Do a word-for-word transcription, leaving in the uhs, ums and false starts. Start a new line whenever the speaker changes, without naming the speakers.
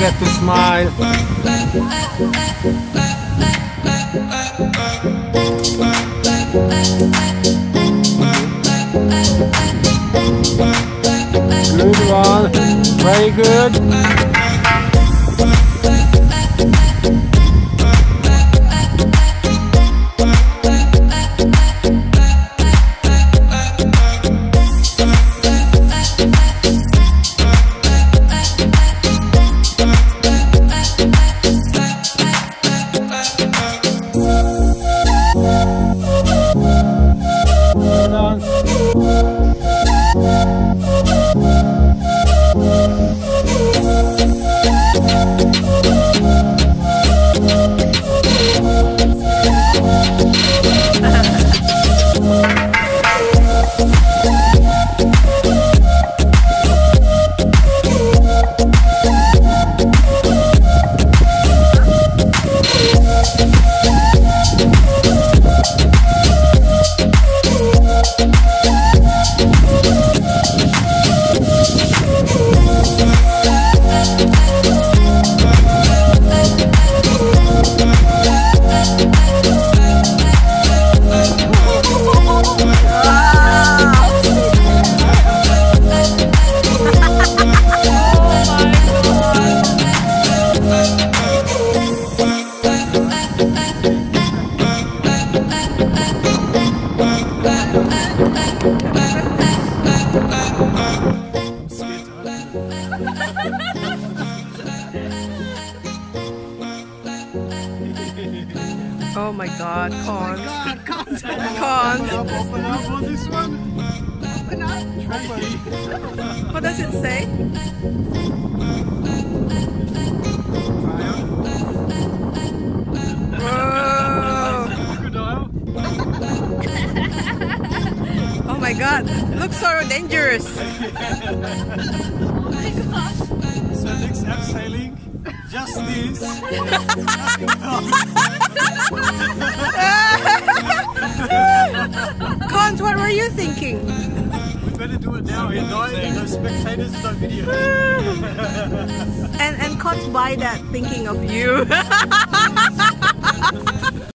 forget to smile. Good one. Very good.
Oh my god, corn.
Oh my god, corn.
Corn.
Open up, what's this one? Open up.
What does it say? Whoa. Oh my god, looks so dangerous.
Oh my god. So next abseiling, just this.
Cons, what were you thinking?
We better do it now, you know, no spectators, no video.
and and Cons by that thinking of you.